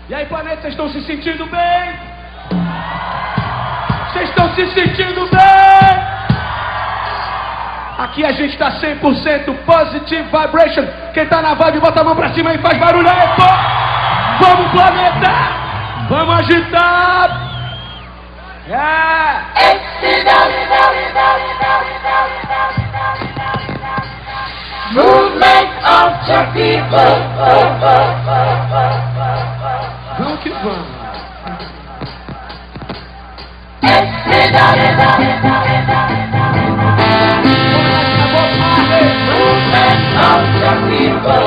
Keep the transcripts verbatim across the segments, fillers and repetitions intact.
E aí, planeta, vocês estão se sentindo bem? Vocês estão se sentindo bem? Aqui a gente tá cem por cento positive vibration. Quem tá na vibe, bota a mão pra cima e faz barulho aí, pô! Vamos, planeta! Vamos agitar! Yeah! Movement of the people. Vamos que vamos! Movement of the people.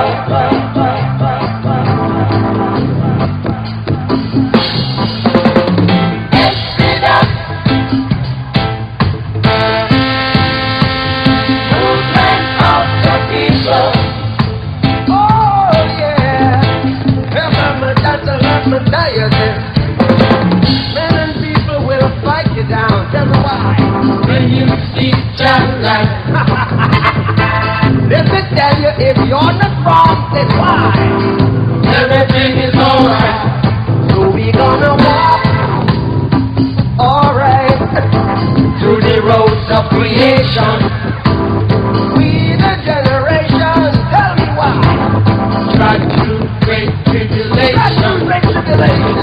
Let me tell you, if you're not wrong, then why? Everything is alright. So we gonna walk, alright, Through the roads of creation. we the generation, tell me why. Try through great tribulation. That's the great tribulation.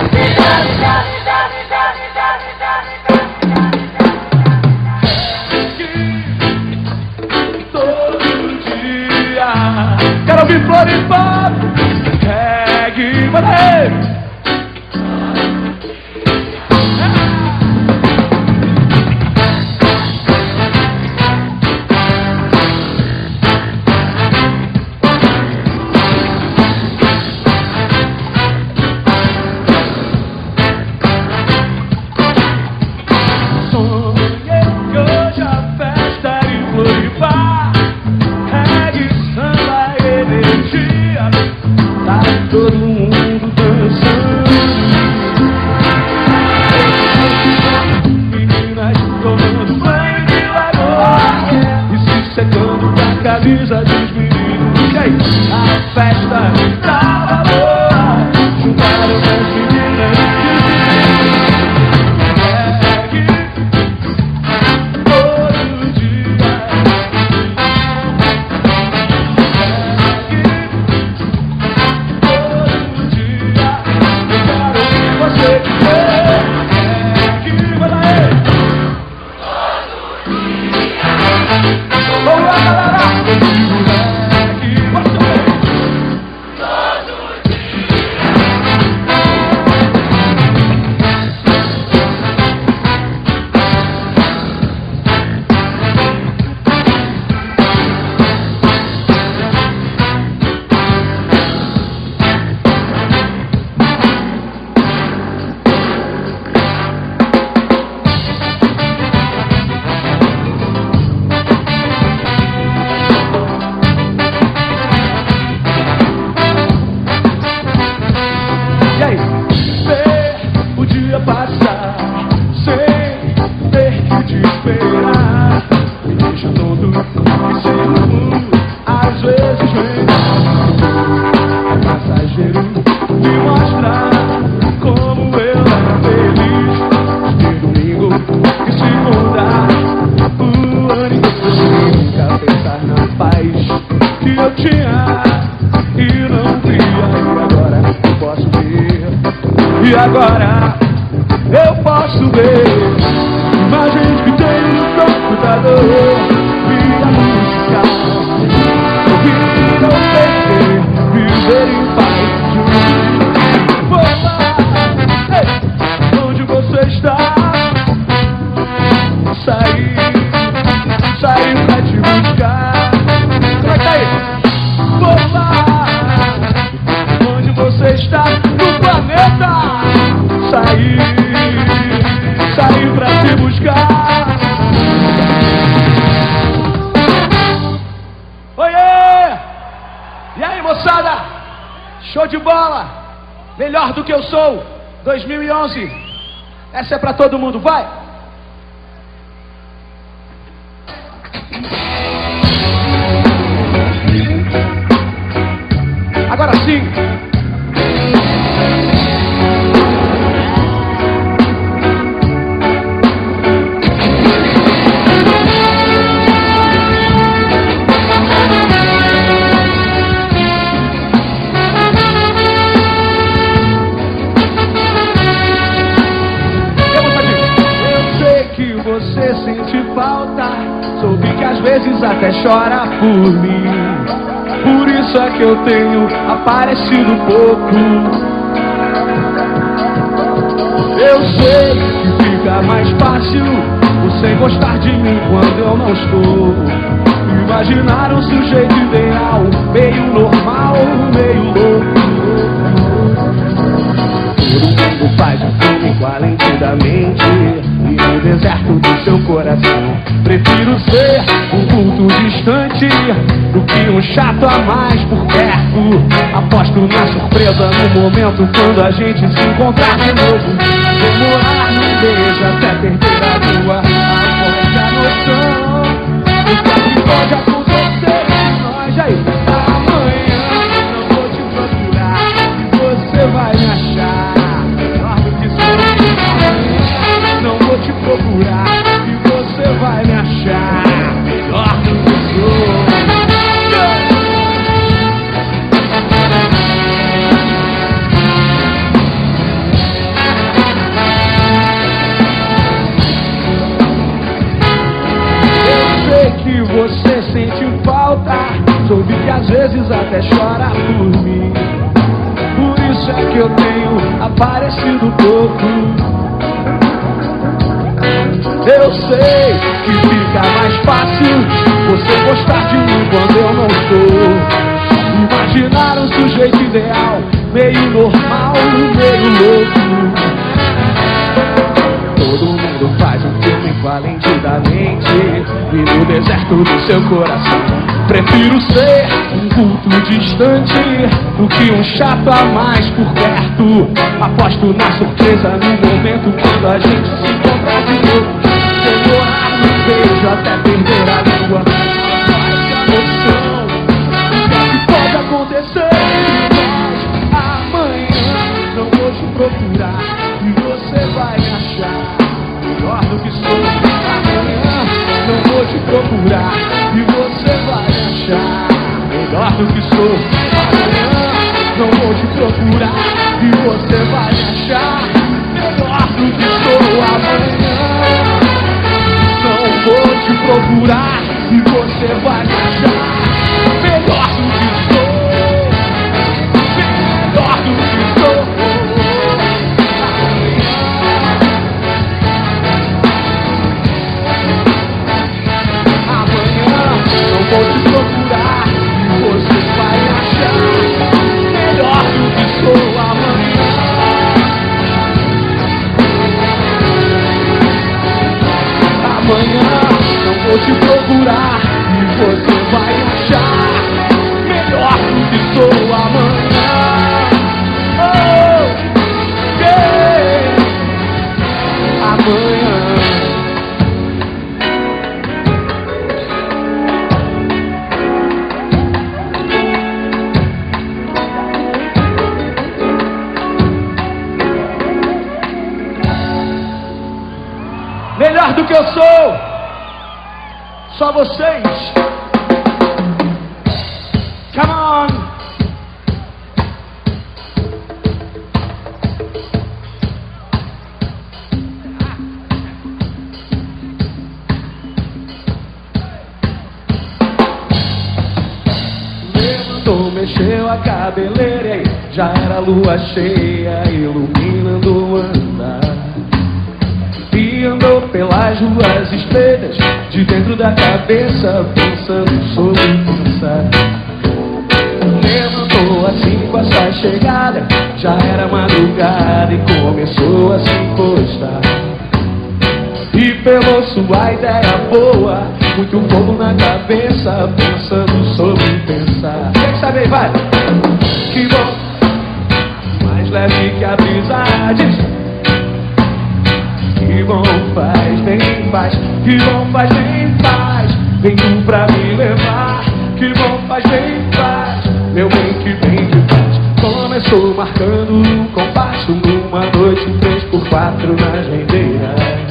Quero ouvir Floripa! Reggae, valeu! Sonhei que hoje a festa é em Floripa. Tá todo mundo dançando, meninas tomando banho de lagoa e se secando com a camisa dos meninos. E aí, a festa tava boa, juntaram as meninas e todo dia. E aí, ver o dia passar sem ter que te esperar me deixa todo inseguro, às vezes vem é passageiro me mostrar como eu era feliz de domingo e segunda o ano inteiro sem nunca pensar na paz que eu tinha e não via. E agora eu posso ver, e agora eu posso ver imagens que tenho no computador e a música ouvir ou perder, viver em paz junto. Vou lá, ei, onde você está? Sair, sair pra te buscar. Vai cair. Vou lá, onde você está? No planeta. Sair, sair pra te buscar. Oiê! E aí, moçada? Show de bola! Melhor do que eu sou, dois mil e onze. Essa é pra todo mundo, vai! Agora sim! até chora por mim. Por isso é que eu tenho aparecido pouco. Eu sei que fica mais fácil você gostar de mim quando eu não estou. Imaginar um sujeito ideal, meio normal, meio louco. Todo mundo faz um filme com a lente da mente e no deserto do seu coração. Prefiro ser um vulto distante do que um chato a mais por perto. Aposto na surpresa no momento quando a gente se encontrar de novo. Demorar num beijo até perder a lua, a voz da noção. O que pode acontecer entre nós aí? Amanhã não vou te procurar e você vai me achar melhor do que sou. Não vou te procurar e você vai me achar melhor do que sou. Que você sente falta, soube que às vezes até chora por mim. Por isso é que eu tenho aparecido pouco. Eu sei que fica mais fácil você gostar de mim quando eu não estou. Imaginar um sujeito ideal, meio normal, meio louco. Todo mundo faz um filme com a lente da mente e no deserto do seu coração. Prefiro ser um culto distante do que um chato a mais por perto. Aposto na surpresa no momento quando a gente se encontrar de novo. Demorar no beijo até perder a língua. Faz a noção do que pode acontecer. Amanhã não vou te procurar e você vai me achar melhor do que sou. Amanhã não vou te procurar e você vai me achar melhor do que sou. Amanhã não vou te procurar e você vai me achar melhor do que sou. Amanhã não vou te procurar e você vai me achar melhor do que sou. Melhor do que sou. Vou te procurar e você vai me achar melhor do que sou. Amanhã Amanhã não vou te procurar e você vai me achar melhor do que sou. Amanhã oh, yeah. Amanhã melhor do que eu sou, só vocês. Come on. Levantou, mexeu a cabeleira e aí já era lua cheia iluminando o andar. E andou pelas ruas estreitas, de dentro da cabeça, pensando sobre pensar. Levantou assim com a sua chegada, já era madrugada e começou a se encostar. E pegou sua ideia boa, muito fogo na cabeça, pensando sobre pensar. Quem sabe aí, vai! Que bom, mais leve que a brisa diz. Que bom faz, bem faz, que bom faz, bem faz. Vem tu pra me levar, que bom faz, bem faz. Meu bem, que bem que faz. Começou marcando um compasso numa noite três por quatro nas rendeiras.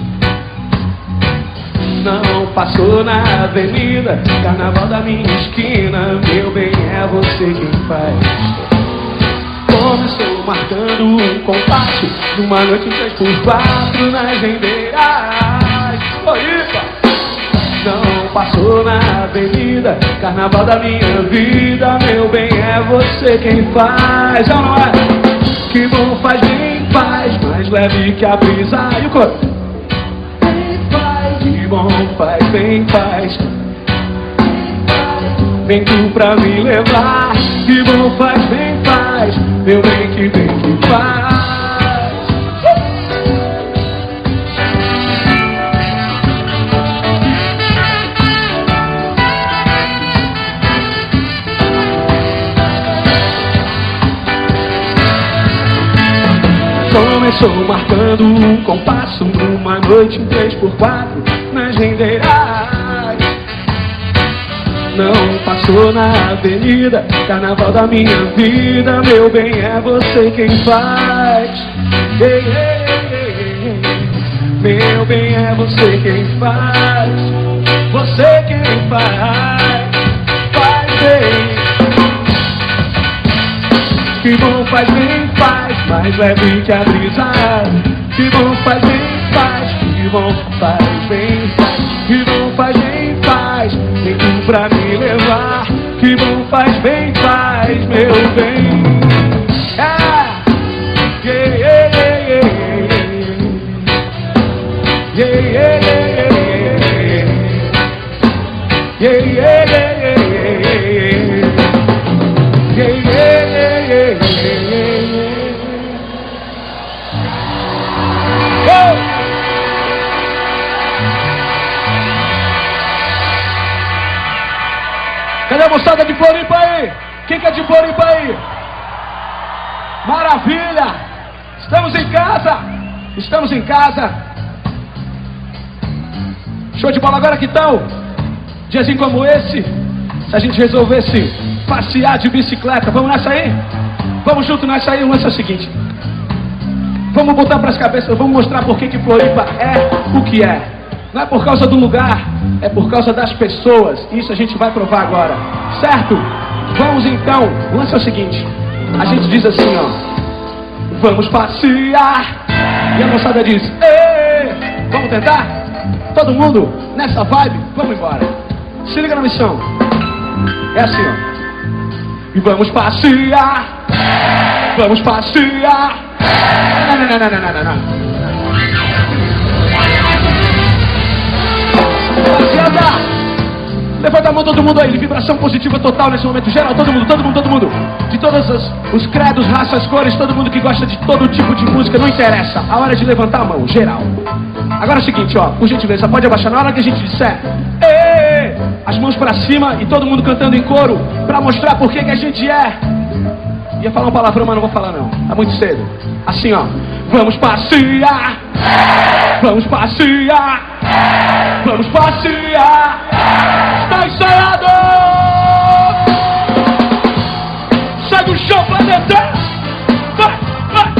Não passou na avenida, carnaval da minha esquina. Meu bem, é você quem faz. Começou marcando um compasso numa noite três por quatro nas rendeiras. Oipa! Não passou na avenida, carnaval da minha vida. Meu bem, é você quem faz, ou não é? Que bom faz, bem faz, mais leve que a brisa. E o coro? Bem faz, que bom faz, bem faz. Vem tu pra me levar, que bom faz, bem faz. Meu bem, que bem que faz. Começou marcando um compasso numa noite em três por quatro nas rendeiras. Não passou na avenida, carnaval da minha vida. Meu bem, é você quem faz. Ei, ei, ei, ei. Meu bem, é você quem faz. Você quem faz. Faz bem. Que bom faz bem faz, mais leve que a brisa. Que bom faz bem faz, que bom faz bem faz. Que bom faz bem faz, vem tu pra me levar. Que bom faz bem faz, meu bem. Ah, yeah, yeah, yeah, yeah, yeah, yeah, yeah, yeah, yeah, yeah, yeah, yeah. Cadê a moçada de Floripa aí? Quem que é de Floripa aí? Maravilha! Estamos em casa! Estamos em casa! Show de bola, agora que tal? Diazinho como esse, se a gente resolvesse passear de bicicleta, vamos nessa aí? Vamos junto nessa aí, o lance é o seguinte. Vamos botar pras cabeças, vamos mostrar por que que Floripa é o que é. Não é por causa do lugar, é por causa das pessoas. Isso a gente vai provar agora, certo? Vamos então, o lance é o seguinte. A gente diz assim, ó: vamos passear. E a moçada diz: ei, vamos tentar? Todo mundo nessa vibe? Vamos embora. Se liga na missão. É assim, ó: e vamos passear. Vamos passear. Não, não, não, não, não, não, não. Rapaziada, levanta a mão todo mundo aí, vibração positiva total nesse momento, geral, todo mundo, todo mundo, todo mundo, de todos os, os credos, raças, cores, todo mundo que gosta de todo tipo de música, não interessa, a hora de levantar a mão, geral. Agora é o seguinte, ó, por gentileza, pode abaixar na hora que a gente disser, ei, as mãos pra cima e todo mundo cantando em coro, pra mostrar por que que a gente é. Ia falar um palavrão, mas não vou falar não, é muito cedo. Assim, ó: vamos passear, vamos passear, vamos passear. Está ensaiado! Sai do chão, planeta! Vai, vai!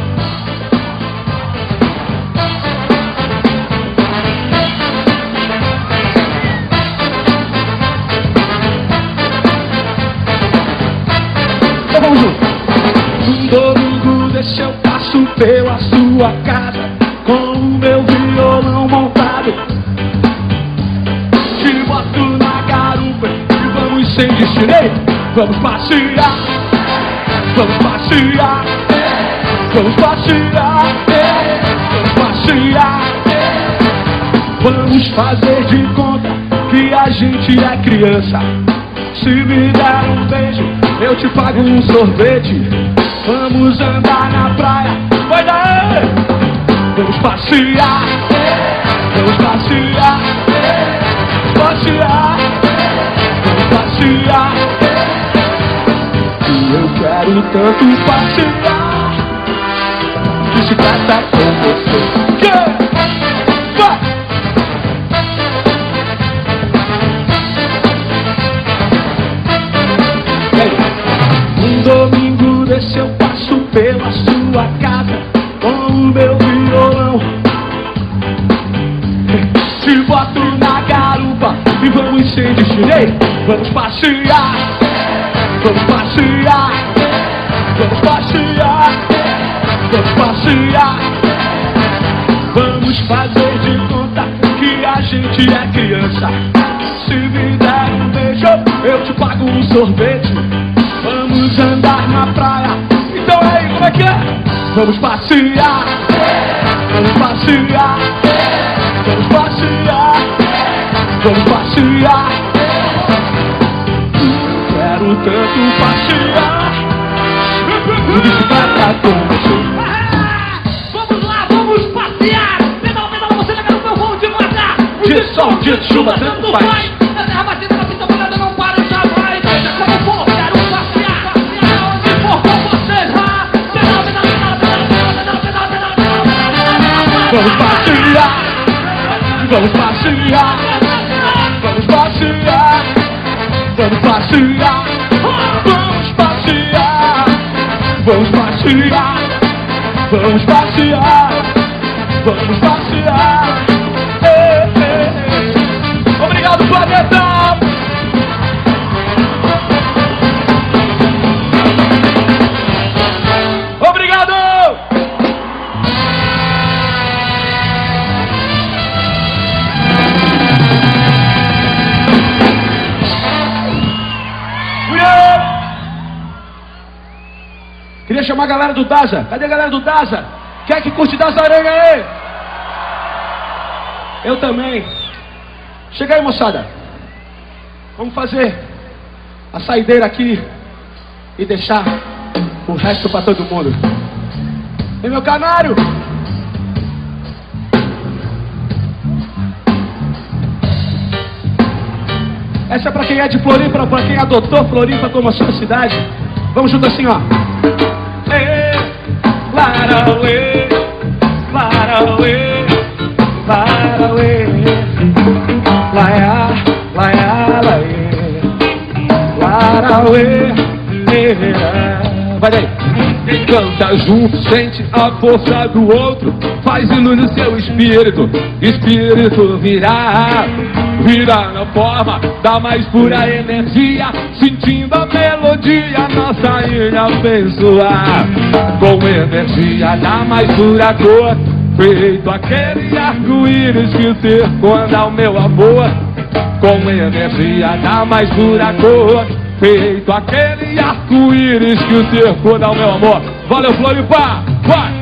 Então vamos junto. Um domingo desse eu passo pela sua casa com o meu violão montado. Te boto na garupa e vamos sem destino. Vamos passear, vamos passear, vamos passear, vamos passear. Vamos fazer de conta que a gente é criança. Se me der um beijo, eu te pago um sorvete. Vamos andar na praia, vai daí! Vamos passear, vamos passear, passear, vamos passear. E eu quero tanto passear, bicicleta com você. Yeah! Vai! Um domingo desse eu passo pela sua casa com o meu violão. Te boto na garupa e vamos sem destino. Vamos passear, vamos passear, vamos passear, vamos passear. Vamos fazer de conta que a gente é criança. sorvete, vamos andar na praia. Então aí, como é que é? Vamos passear, vamos passear, vamos passear, vamos passear. Quero tanto passear de bicicleta com você. Vamos lá, vamos passear. Pedal, pedal, você leva no meu voo de matar. De sol, de chuva, tanto faz. Na terra batida, na fita molhada, não para, já vai. Seja como for, quero passear. Passear onde for com você. Pedal, pedal, pedal, pedal, pedal, pedal, pedal, pedal. Vamos passear, vamos passear, vamos passear, vamos passear, vamos passear, vamos passear, vamos passear, vamos passear. Ei, ei, ei. Obrigado, planeta! Obrigado! Queria chamar a galera do Daza. Cadê a galera do Daza? Quem é que curte Daza Aranha aí? Eu também. Chega aí, moçada. Vamos fazer a saideira aqui e deixar o resto pra todo mundo. E meu canário? Essa é pra quem é de Floripa, pra quem adotou Floripa como a sua cidade. Vamos junto assim, ó. Ei, larauê, larauê, larauê, laiá, laiá, laiê, larauê, vai daí. Quem canta junto sente a força do outro, faz hino no seu espírito, espírito virar, virar na forma da mais pura energia, sentindo a melodia, nossa ilha abençoar, com energia da mais pura cor, feito aquele arco-íris que circunda o meu amor, com energia da mais pura cor, feito aquele arco-íris que o circunda o meu amor. Valeu, Floripa! Vai!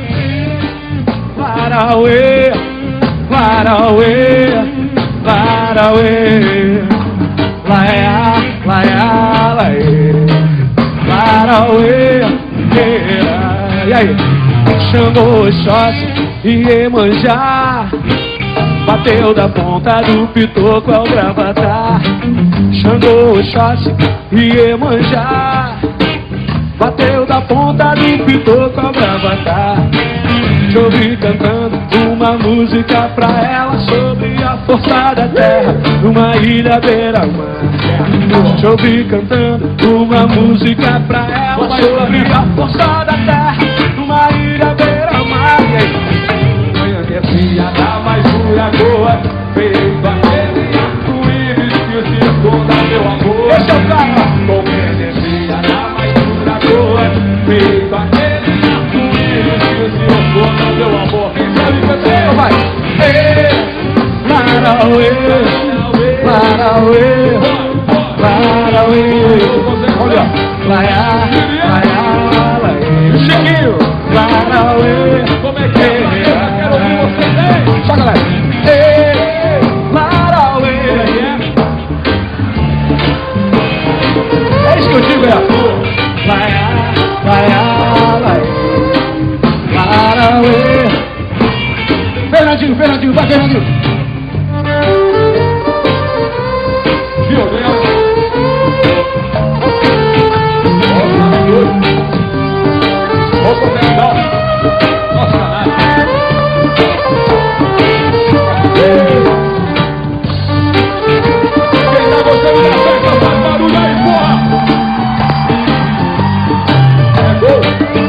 Larauê, larauê, larauê, laiá, laiá, laiê, larauê, e aí? Chamou Oxóssi e Iemanjá, bateu da ponta do pitoco ao gravatar. Xangô, Oxóssi e Iemanjá, bateu da ponta do pitoco ao gravatar. Te ouvi cantando uma música pra ela sobre a força da terra, numa ilha beira-mar. Te ouvi cantando uma música pra ela sobre a força da terra, numa ilha beira-mar. Energia da mais pura cor, feito aquele arco-íris que circunda meu amor. Esse é o cara. Com energia da mais pura cor, feito aquele arco-íris que circunda meu amor. Quem sabe cantar? Vai! Ei, larauê, larauê, larauê, olha, laiá, laiá, laiê, Chiquinho, larauê, Como é que é? Quero ouvir vocês aí. só galera, ei, larauê, é isso que eu digo, é, laiá, laiá, laiê, larauê. Fernandinho, Fernandinho, vai, Fernandinho. Viu, Deus? Opa, legal. Nossa, canal. Quem tá gostando da festa, faz barulho aí, porra! É gol!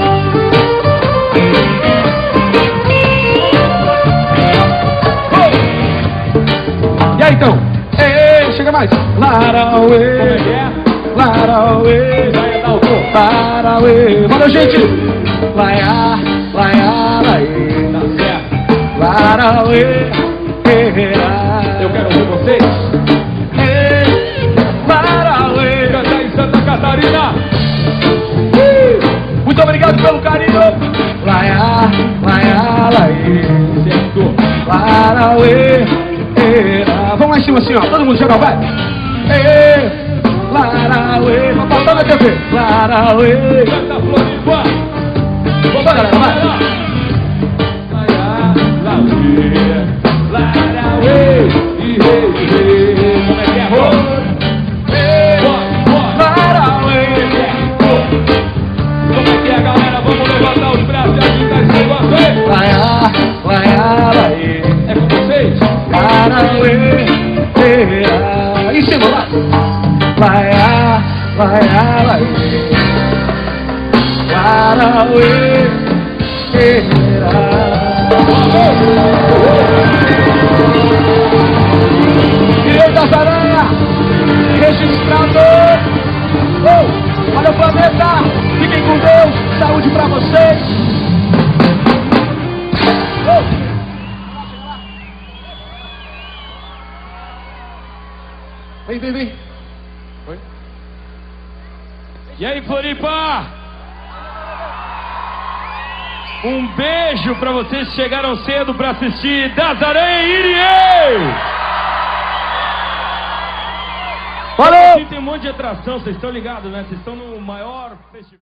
E aí, então? Ei, chega mais. Larauê, larauê, larauê. Valeu, gente. Laiá, laiá, laiê. Tá certo. Larauê, Eu quero ouvir vocês. ei, larauê. Cantar em Santa Muito obrigado pelo carinho. Laia, laia, laia. Certo. Larauê, era. Vamos lá em cima assim, ó. Todo mundo geral, vai. Ê, Larauê. Vai passar na T V. Larauê. Canta Floripa. Vamos, galera, vai. Larauê, Larauê, e rei, rei. Como é que é, pô? Larauê. Como é que é, galera? Vamos levantar os braços e agitar esse negócio aí. Laia, laia, laia. É com vocês? Larauê, era. Em cima, lá. Laia, laia, laia. Larauê, era. Direito das Aranha, registrado. Oh, olha o planeta, fiquem com Deus, saúde pra vocês. Oh. Vem, vem, vem. Oi. E aí, Floripa? Um beijo pra vocês que chegaram cedo pra assistir Das Aranha e Iriei! Valeu! Aqui tem um monte de atração, vocês estão ligados, né? Vocês estão no maior festival.